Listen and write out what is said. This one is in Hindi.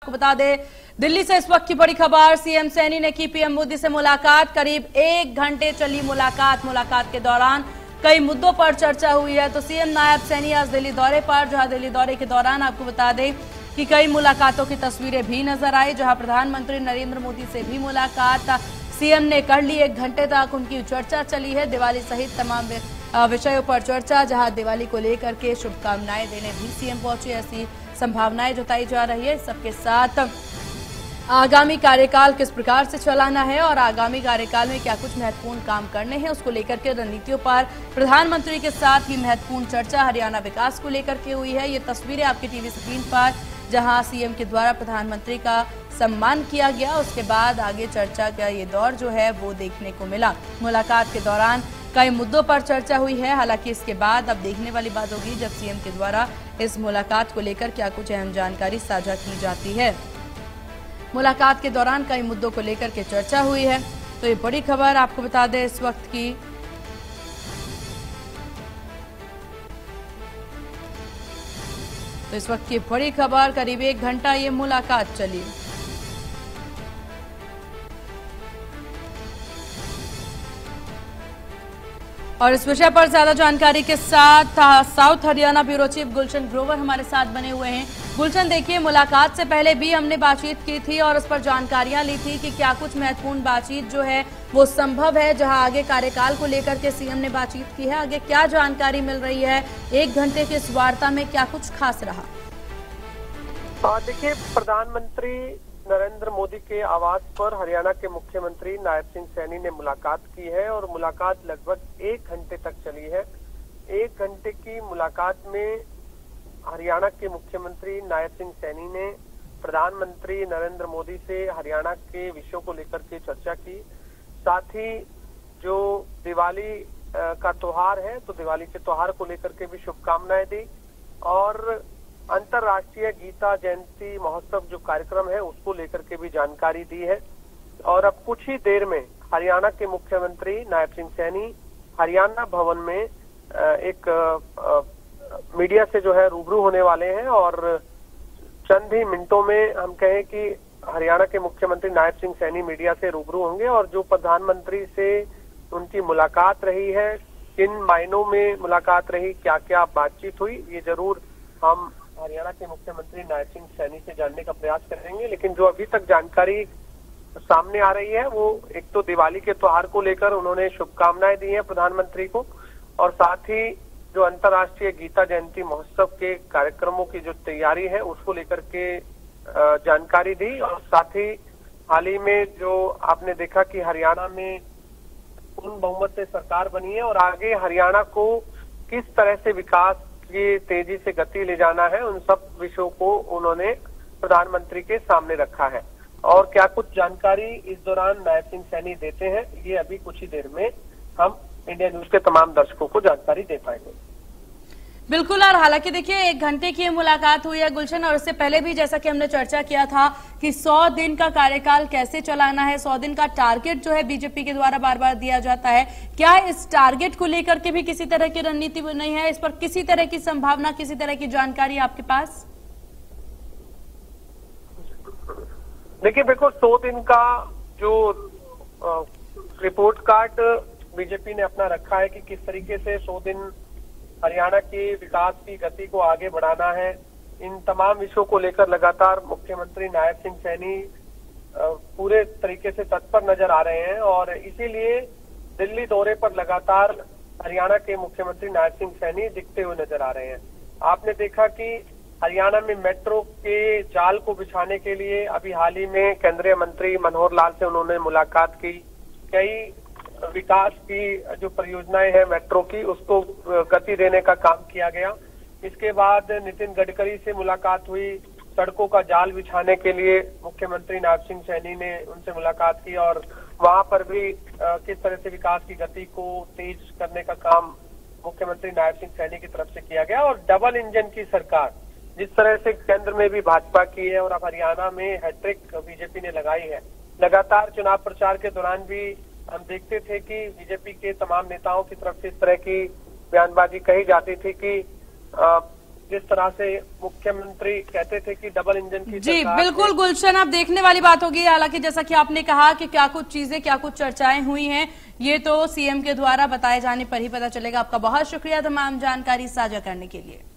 आपको बता दें दिल्ली से इस वक्त की बड़ी खबर, सीएम सैनी ने की पीएम मोदी से मुलाकात। करीब 1 घंटे चली मुलाकात के दौरान कई मुद्दों पर चर्चा हुई है। तो सीएम नायब सैनी आज दिल्ली दौरे पर, जहां दिल्ली दौरे के दौरान आपको बता दें कि कई मुलाकातों की तस्वीरें भी नजर आई, जहां प्रधानमंत्री नरेंद्र मोदी से भी मुलाकात सीएम ने कर ली। 1 घंटे तक उनकी चर्चा चली है, दिवाली सहित तमाम विषयों पर चर्चा, जहां दिवाली को लेकर के शुभकामनाएं देने भी सीएम पहुंचे, ऐसी संभावनाएं जताई जा रही है। सबके साथ आगामी कार्यकाल किस प्रकार से चलाना है और आगामी कार्यकाल में क्या कुछ महत्वपूर्ण काम करने हैं, उसको लेकर के रणनीतियों पर प्रधानमंत्री के साथ ही महत्वपूर्ण चर्चा हरियाणा विकास को लेकर के हुई है। ये तस्वीरें आपकी टीवी स्क्रीन पर, जहां सीएम के द्वारा प्रधानमंत्री का सम्मान किया गया, उसके बाद आगे चर्चा का ये दौर जो है वो देखने को मिला। मुलाकात के दौरान कई मुद्दों पर चर्चा हुई है। हालांकि इसके बाद अब देखने वाली बात होगी जब सीएम के द्वारा इस मुलाकात को लेकर क्या कुछ अहम जानकारी साझा की जाती है। मुलाकात के दौरान कई मुद्दों को लेकर के चर्चा हुई है। तो ये बड़ी खबर आपको बता दें इस वक्त की। तो इस वक्त की बड़ी खबर, करीब 1 घंटा ये मुलाकात चली। और इस विषय पर ज्यादा जानकारी के साथ south Haryana bureau chief Gulshan Grover हमारे साथ बने हुए हैं। गुलशन, देखिए मुलाकात से पहले भी हमने बातचीत की थी और उस पर जानकारियां ली थी कि क्या कुछ महत्वपूर्ण बातचीत जो है वो संभव है, जहां आगे कार्यकाल को लेकर के सीएम ने बातचीत की है। आगे क्या जानकारी मिल रही है, 1 घंटे की इस वार्ता में क्या कुछ खास रहा? देखिए, प्रधानमंत्री नरेंद्र मोदी के आवास पर हरियाणा के मुख्यमंत्री नायब सिंह सैनी ने मुलाकात की है और मुलाकात लगभग 1 घंटे तक चली है। 1 घंटे की मुलाकात में हरियाणा के मुख्यमंत्री नायब सिंह सैनी ने प्रधानमंत्री नरेंद्र मोदी से हरियाणा के विषयों को लेकर के चर्चा की। साथ ही जो दिवाली का त्योहार है, तो दिवाली के त्योहार को लेकर के भी शुभकामनाएं दी और अंतर्राष्ट्रीय गीता जयंती महोत्सव जो कार्यक्रम है उसको लेकर के भी जानकारी दी है। और अब कुछ ही देर में हरियाणा के मुख्यमंत्री नायब सिंह सैनी हरियाणा भवन में एक मीडिया से जो है रूबरू होने वाले हैं और चंद ही मिनटों में हम कहें कि हरियाणा के मुख्यमंत्री नायब सिंह सैनी मीडिया से रूबरू होंगे और जो प्रधानमंत्री से उनकी मुलाकात रही है, किन मायनों में मुलाकात रही, क्या क्या बातचीत हुई, ये जरूर हम हरियाणा के मुख्यमंत्री नायब सिंह सैनी से जानने का प्रयास करेंगे। लेकिन जो अभी तक जानकारी सामने आ रही है वो एक तो दिवाली के त्योहार को लेकर उन्होंने शुभकामनाएं दी हैं प्रधानमंत्री को और साथ ही जो अंतर्राष्ट्रीय गीता जयंती महोत्सव के कार्यक्रमों की जो तैयारी है उसको लेकर के जानकारी दी। और साथ ही हाल ही में जो आपने देखा कि हरियाणा में पूर्ण बहुमत से सरकार बनी है और आगे हरियाणा को किस तरह से विकास की तेजी से गति ले जाना है, उन सब विषयों को उन्होंने प्रधानमंत्री के सामने रखा है। और क्या कुछ जानकारी इस दौरान नायब सिंह सैनी देते हैं, ये अभी कुछ ही देर में हम इंडिया न्यूज के तमाम दर्शकों को जानकारी दे पाएंगे। बिल्कुल। और हालांकि देखिए 1 घंटे की मुलाकात हुई है गुलशन, और इससे पहले भी जैसा कि हमने चर्चा किया था कि 100 दिन का कार्यकाल कैसे चलाना है, 100 दिन का टारगेट जो है बीजेपी के द्वारा बार बार दिया जाता है। क्या इस टारगेट को लेकर के भी किसी तरह की रणनीति नहीं है, इस पर किसी तरह की संभावना, किसी तरह की जानकारी आपके पास? देखिए, बिल्कुल 100 दिन का जो रिपोर्ट कार्ड बीजेपी ने अपना रखा है कि किस तरीके से 100 दिन हरियाणा के विकास की गति को आगे बढ़ाना है, इन तमाम विषयों को लेकर लगातार मुख्यमंत्री नायब सिंह सैनी पूरे तरीके से तत्पर नजर आ रहे हैं और इसीलिए दिल्ली दौरे पर लगातार हरियाणा के मुख्यमंत्री नायब सिंह सैनी दिखते हुए नजर आ रहे हैं। आपने देखा कि हरियाणा में मेट्रो के जाल को बिछाने के लिए अभी हाल ही में केंद्रीय मंत्री मनोहर लाल से उन्होंने मुलाकात की। कई विकास की जो परियोजनाएं हैं मेट्रो की, उसको गति देने का काम किया गया। इसके बाद नितिन गडकरी से मुलाकात हुई, सड़कों का जाल बिछाने के लिए मुख्यमंत्री नायब सिंह सैनी ने उनसे मुलाकात की और वहां पर भी किस तरह से विकास की गति को तेज करने का काम मुख्यमंत्री नायब सिंह सैनी की तरफ से किया गया। और डबल इंजन की सरकार जिस तरह से केंद्र में भी भाजपा की है और अब हरियाणा में हैट्रिक बीजेपी ने लगाई है। लगातार चुनाव प्रचार के दौरान भी हम देखते थे कि बीजेपी के तमाम नेताओं की तरफ से इस तरह की बयानबाजी कही जाती थी कि जिस तरह से मुख्यमंत्री कहते थे कि डबल इंजन की जी सरकार बिल्कुल गुलशन, अब देखने वाली बात होगी। हालांकि जैसा कि आपने कहा कि क्या कुछ चीजें, क्या कुछ चर्चाएं हुई हैं, ये तो सीएम के द्वारा बताए जाने पर ही पता चलेगा। आपका बहुत शुक्रिया तमाम जानकारी साझा करने के लिए।